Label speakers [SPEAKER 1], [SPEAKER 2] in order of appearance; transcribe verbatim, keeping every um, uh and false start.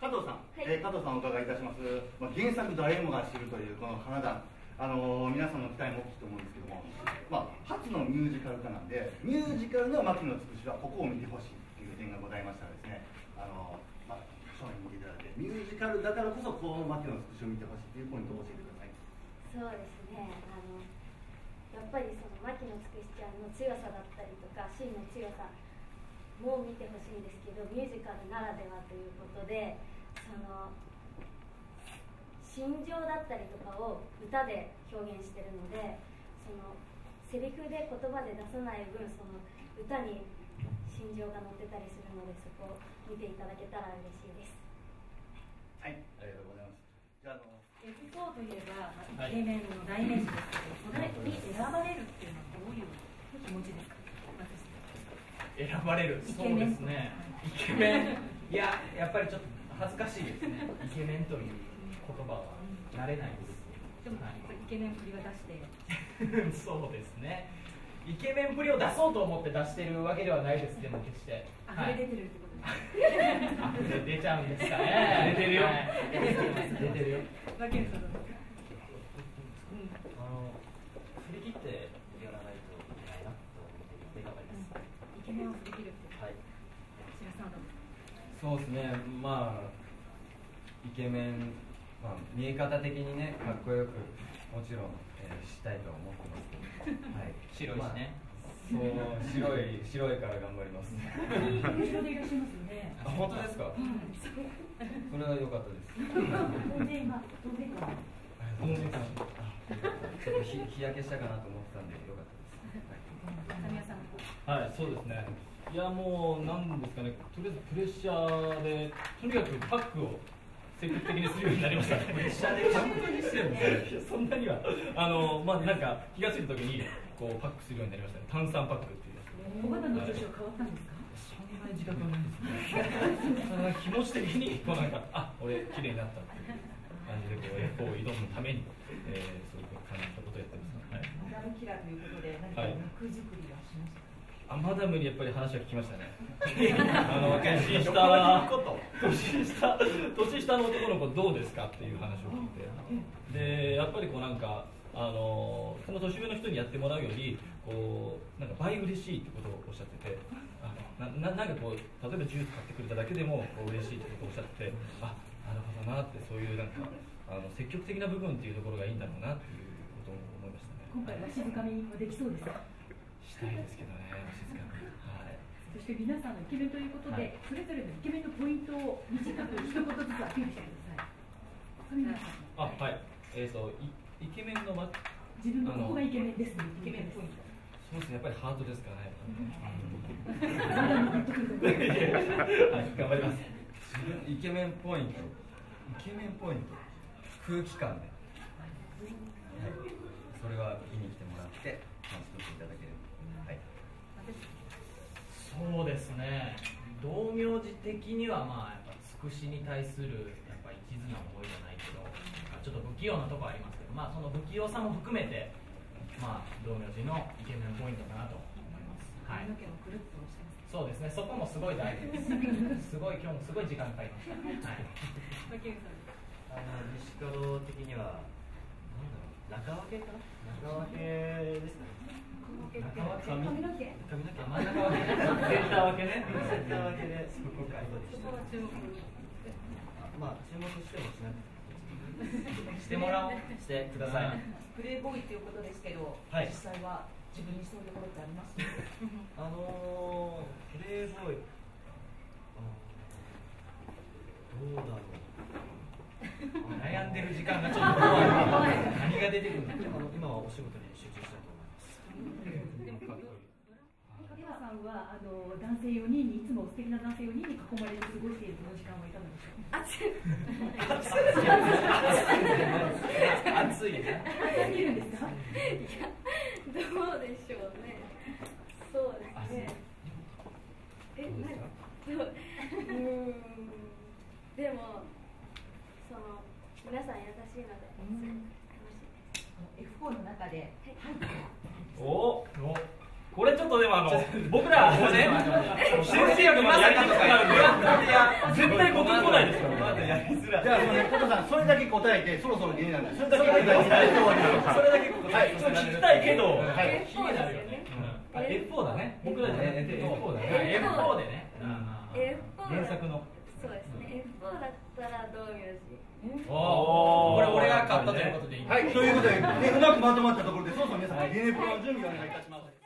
[SPEAKER 1] 加藤さん、はい、えー、加藤さんお伺いいたします。まあ、原作誰もが知るというこの花壇、あのー、皆さんの期待も大きいと思うんですけども、まあ、初のミュージカル化なんで、ミュージカルの牧野つくしはここを見てほしいという点がございましたらですね、あのーまあ、正面に見ていただいて、ミュージカルだからこそこの牧野つくしを見てほしいというポイントを教えてください。
[SPEAKER 2] そうですね、あのやっぱりその牧野つくしちゃんの強さだったりとか真の強さも見てほしいんですけど、ミュージカルならではということで、その心情だったりとかを歌で表現してるので、そのセリフで言葉で出さない分、その歌に心情が乗ってたりするので、そこを見ていただけたら嬉しいです。
[SPEAKER 1] はい、ありがとうございます。じゃあ、あの
[SPEAKER 3] エフフォー といえば、まあ、イケメンの代名詞ですけど、それに選ばれるっていうのはどういう気持ちですか？
[SPEAKER 4] 選ばれる、そうですね。イケメン、いや、やっぱりちょっと恥ずかしいですね。イケメンという言葉は慣れないです。
[SPEAKER 3] でも、はい、イケメンぶりは出して。
[SPEAKER 4] そうですね。イケメンぶりを出そうと思って出してるわけではないですけど、決して。
[SPEAKER 3] 溢れ出てるってことですか？
[SPEAKER 4] 溢れ出ちゃうんですかね。出てるよ。出てるよ。
[SPEAKER 3] 分けることですか？
[SPEAKER 5] あの振り切ってやらないといけないなと思って頑張ります。
[SPEAKER 3] イケメンを振り切るって。
[SPEAKER 5] はい。
[SPEAKER 3] 白さんはどうですか？
[SPEAKER 6] そうですね。まあイケメン、まあ見え方的にねかっこよくもちろん、えー、したいと思ってますけど、はい。
[SPEAKER 4] 白いしね。
[SPEAKER 6] まあ、そう白い白いから頑張ります。
[SPEAKER 3] 白でいらっしゃいますよね。
[SPEAKER 6] あ、本当ですか？うん、それは良かったです。
[SPEAKER 3] 透明が透明感。
[SPEAKER 6] 透明感。ちょっと日日焼けしたかなと思ってたんで良かったです。
[SPEAKER 3] 神谷さん。
[SPEAKER 7] はい、そうですね。いやもうなんですかね、とりあえずプレッシャーでとにかくパックを積極的にするようになりましたね。プレッシャーでパックにしてるんですよ。そんなにはあのまあなんか気がついた時にこうパックするようになりましたね。炭酸パックっていうやつ。
[SPEAKER 3] お肌の調子は変わったんですか？
[SPEAKER 7] そんなに自覚はないですね。気持ち的にこうなんかあ俺綺麗になったっていう感じでこうエフフォーを挑むために、えー、そういう感じのことをやってます。はい。
[SPEAKER 3] マダムキラーということで何か役作りはしましたか？
[SPEAKER 7] あ、マダムにやっぱり話は聞きましたね。あの年下年下年下の男の子どうですかっていう話を聞いて、でやっぱりこうなんかあのその年上の人にやってもらうよりこうなんか倍嬉しいってことをおっしゃってて、あなななんかこう例えばジュース買ってくれただけでもこう嬉しいってことをおっしゃってて、あなるほどなって、そういうなんかあの積極的な部分っていうところがいいんだろうなっていうことを思いましたね。
[SPEAKER 3] 今回は静かみもできそうですか？
[SPEAKER 7] したいですけどね、静かに。はい。
[SPEAKER 3] そして皆さんのイケメンということで、はい、それぞれのイケメンのポイントを短く一言ずつアピールしてください。
[SPEAKER 7] あ、はい。えっ、ー、とイケメンのま
[SPEAKER 3] 自分のここがイケメンですね。イケメンポイント。
[SPEAKER 7] そうですね、やっぱりハートですからね。
[SPEAKER 6] はい、頑張ります。イケメンポイント、イケメンポイント、空気感で、はい、それは見に来てもらって感じ取っていただければ。はい。
[SPEAKER 4] そうですね。道明寺的にはまあやっぱつくしに対するやっぱ一途な思いじゃないけど、ちょっと不器用なところありますけど、まあその不器用さも含めて、まあ道明寺のイケメンポイントかなと思います。はい。そうですね。そこもすごい大事です。すごい今日もすごい時間かかりました。はい。
[SPEAKER 5] あの西門的にはなんだろう、中分けかな？中分けですね。
[SPEAKER 4] 髪の毛。
[SPEAKER 5] 髪の毛。
[SPEAKER 4] 真ん中分け。センター分けね。
[SPEAKER 5] センター分けでそこがいいです。
[SPEAKER 3] そこは注目。
[SPEAKER 5] まあ注目してもしなくて
[SPEAKER 4] してもらおう。
[SPEAKER 5] してください。
[SPEAKER 3] プレイボーイということですけど、
[SPEAKER 5] はい、
[SPEAKER 3] 実際は自分にそういうところってあります？
[SPEAKER 5] あのー、プレイボーイ、どうだろう。
[SPEAKER 4] 悩んでる時間がちょっと怖い。何が出てくるの？
[SPEAKER 5] あの今はお仕事に集中したいと思います。
[SPEAKER 3] 影田さんはあの男性よにんにいつも素敵な男性よにんに囲まれて過ごしているこの時間はいかがでしょうか？
[SPEAKER 2] 暑い。
[SPEAKER 4] 暑いね。
[SPEAKER 3] できるんですか？
[SPEAKER 2] いや、どうでしょうね。そうですね。え、何？うーん。でもその皆さん優しいので、楽しいです。
[SPEAKER 3] エフフォー の中で、
[SPEAKER 7] おお。これちょっとでもあの僕らこれね先生役までやりたくなるんで絶対僕来ないですから。
[SPEAKER 1] じゃあ、加藤さん、それだけ答えて、そろそろ芸なんで、それだけ答えて、
[SPEAKER 7] それだけ答えて、それ聞きたいけど、
[SPEAKER 2] はい
[SPEAKER 7] 気になるよね。あ、エフフォー だね。僕らじゃね、エフフォー だね。
[SPEAKER 4] エフフォー でね。
[SPEAKER 2] エフフォー
[SPEAKER 6] 原作の
[SPEAKER 2] そうですね。エフフォー だったら道明寺。
[SPEAKER 4] おお、これ俺が勝ったということでいい。
[SPEAKER 1] はい、ということで、ね、うまくまとまったところで、そろそろ皆さん、ゲネプロの準備をお願いいたします。